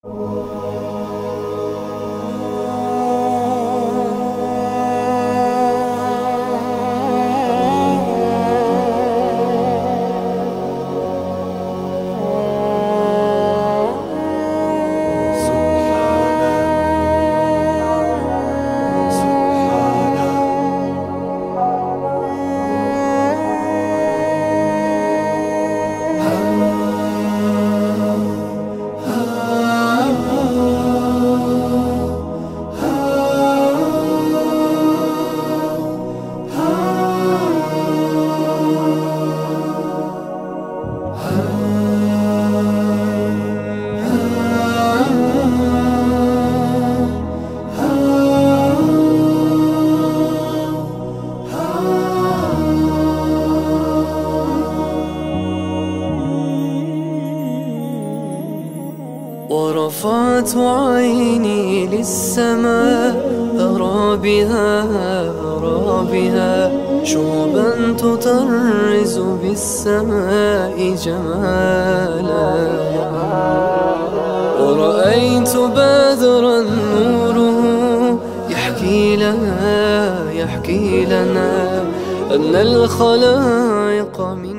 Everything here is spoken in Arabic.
ورفعت عيني للسماء أرى بها شعبا تطرز بالسماء جمالا. ورأيت بدرا نوره يحكي لنا أن الخلائق من